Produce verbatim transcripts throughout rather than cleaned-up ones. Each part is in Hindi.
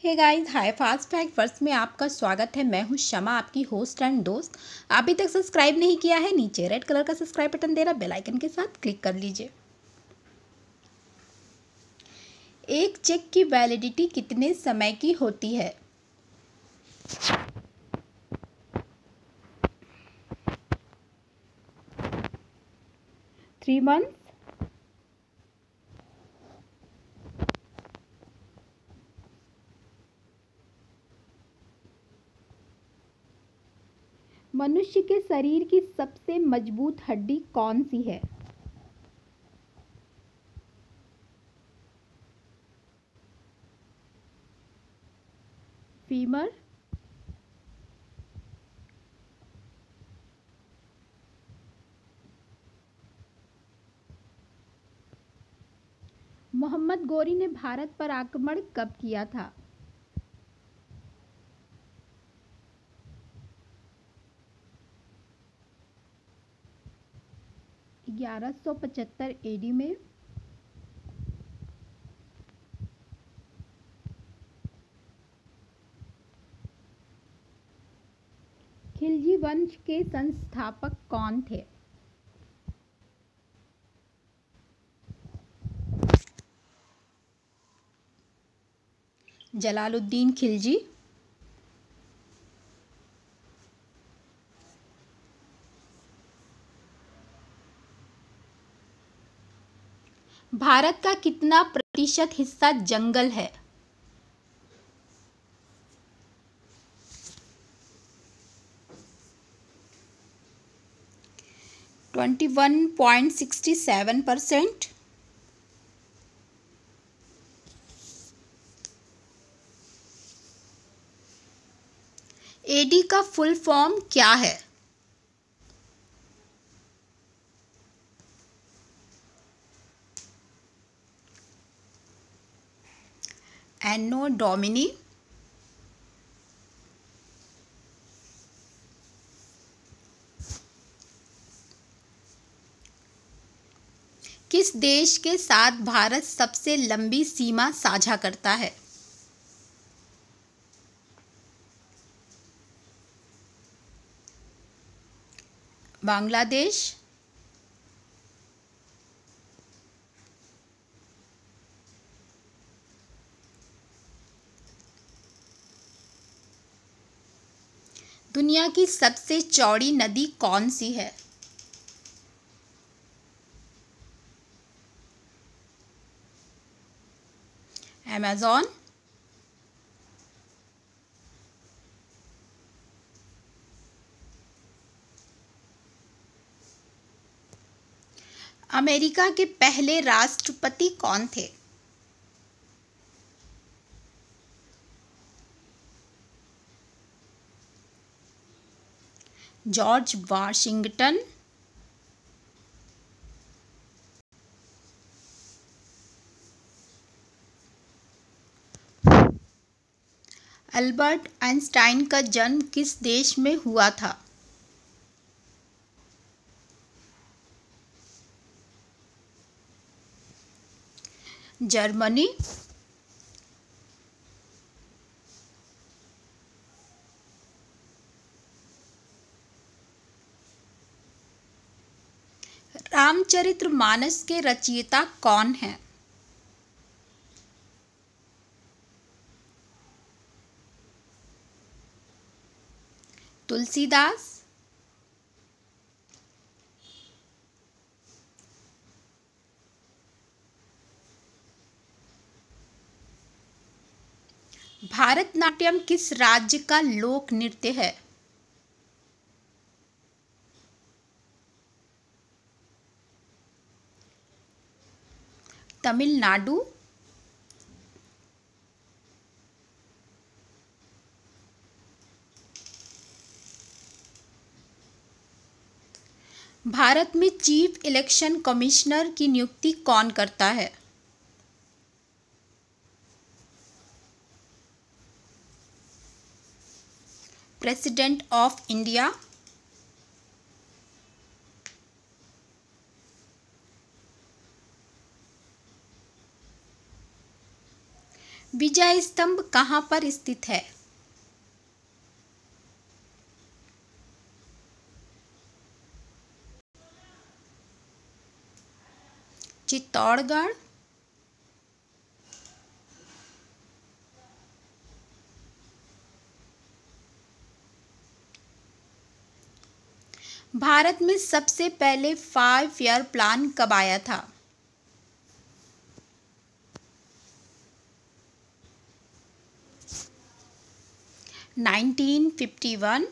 हे guys, hi fast fact verse में आपका स्वागत है। मैं हूं शमा, आपकी होस्ट एंड दोस्त। अभी तक सब्सक्राइब नहीं किया है, नीचे रेड कलर का सब्सक्राइब बटन दे रहा बेल आइकन के साथ क्लिक कर लीजिए। एक चेक की वैलिडिटी कितने समय की होती है? थ्री मंथ, मनुष्य के शरीर की सबसे मजबूत हड्डी कौन सी है? फीमर। मोहम्मद गौरी ने भारत पर आक्रमण कब किया था? ग्यारह सौ पचहत्तर एडी में। खिलजी वंश के संस्थापक कौन थे? जलालुद्दीन खिलजी। भारत का कितना प्रतिशत हिस्सा जंगल है? Twenty one point sixty seven percent. AD का फुल फॉर्म क्या है? Anno domini. किस देश के साथ भारत सबसे लंबी सीमा साझा करता है? बांग्लादेश। दुनिया की सबसे चौड़ी नदी कौन सी है? अमेज़न। अमेरिका के पहले राष्ट्रपति कौन थे? George Washington. अल्बर्ट आइंस्टाइन का जन्म किस देश में हुआ था? जर्मनी। रामचरितमानस के रचयिता कौन हैं? तुलसीदास। भारतनाट्यम किस राज्य का लोक नृत्य है? तमिलनाडु। भारत में चीफ इलेक्शन कमिश्नर की नियुक्ति कौन करता है? President of India. Vijay Vijay Stambh कहाँ पर स्थित है? चित्तौड़गढ़, भारत में सबसे पहले फाइव ईयर प्लान कब आया था? Nineteen fifty one.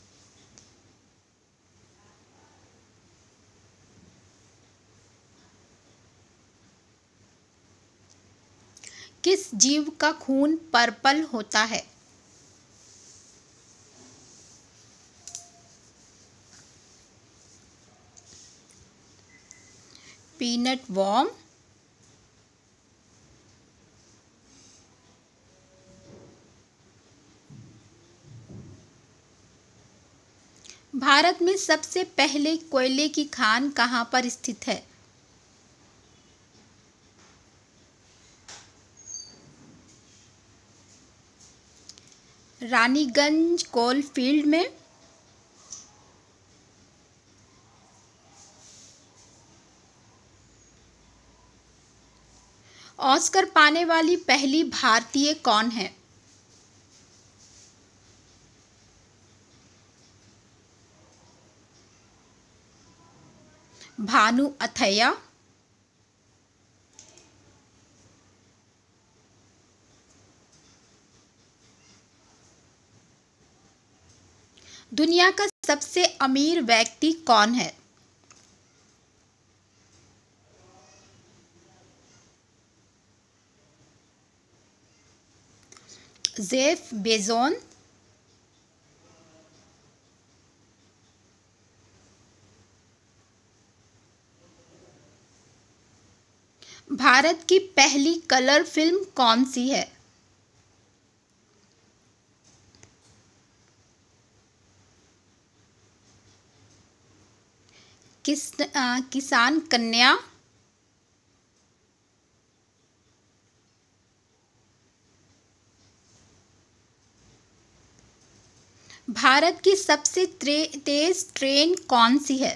किस जीव का खून पर्पल होता है? Peanut warm. भारत में सबसे पहले कोयले की खान कहाँ पर स्थित है? रानीगंज कोल फील्ड में। ऑस्कर पाने वाली पहली भारतीय कौन है? भानु अथैया। दुनिया का सबसे अमीर व्यक्ति कौन है? जेफ बेजोन। भारत की पहली कलर फिल्म कौन सी है? किस आ, किसान कन्या। भारत की सबसे तेज ट्रेन कौन सी है?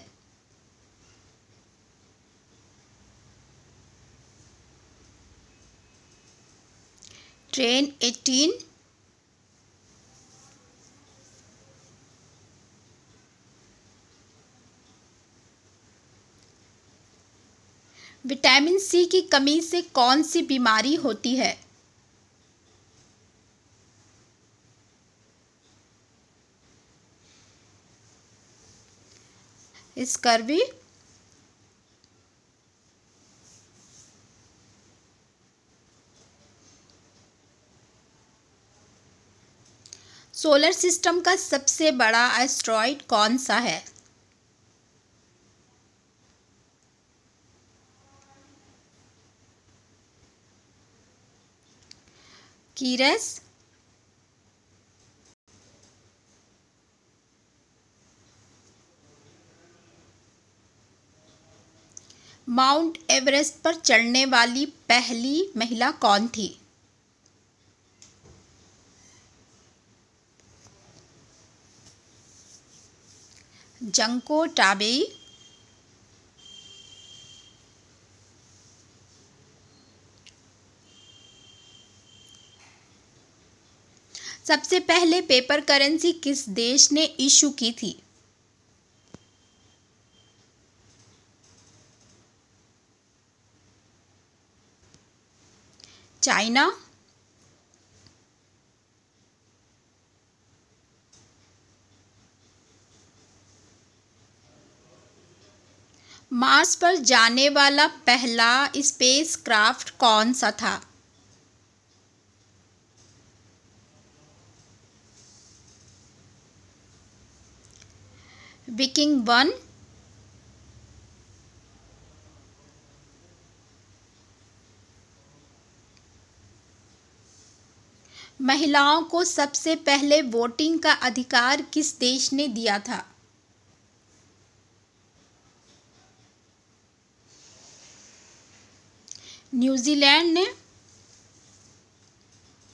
Train eighteen. विटामिन सी की कमी से कौन सी बीमारी होती है? स्कर्वी। सोलर सिस्टम का सबसे बड़ा एस्टेरॉयड कौन सा है? कीरस। माउंट एवरेस्ट पर चढ़ने वाली पहली महिला कौन थी? Junko Tabei. सबसे पहले पेपर करेंसी किस देश ने इशू की थी? चाइना। मार्स पर जाने वाला पहला स्पेसक्राफ्ट कौन सा था? Viking one. महिलाओं को सबसे पहले वोटिंग का अधिकार किस देश ने दिया था? न्यूजीलैंड ने।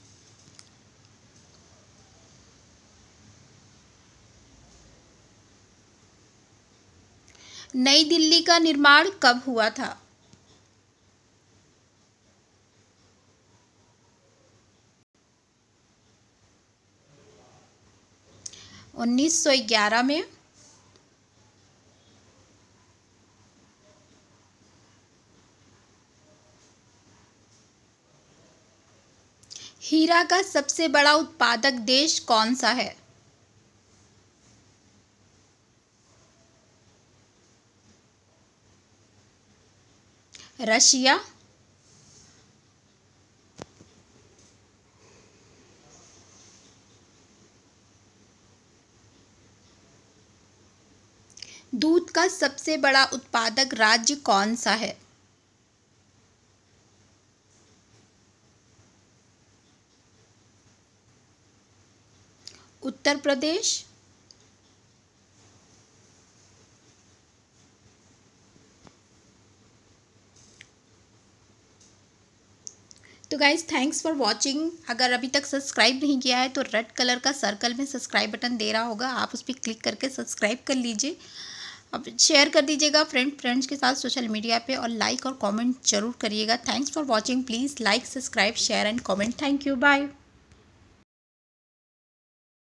नई दिल्ली का निर्माण कब हुआ था? उन्नीस सौ ग्यारह में। हीरा का सबसे बड़ा उत्पादक देश कौन सा है? रशिया। दूध का सबसे बड़ा उत्पादक राज्य कौन सा है? उत्तर प्रदेश। तो गाइज थैंक्स फॉर वॉचिंग। अगर अभी तक सब्सक्राइब नहीं किया है तो रेड कलर का सर्कल में सब्सक्राइब बटन दे रहा होगा, आप उस पर क्लिक करके सब्सक्राइब कर लीजिए। अब शेयर कर दीजिएगा फ्रेंड फ्रेंड्स के साथ सोशल मीडिया पे, और लाइक और कमेंट जरूर करिएगा। Thanks for watching. Please like, subscribe, share and comment. Thank you, bye.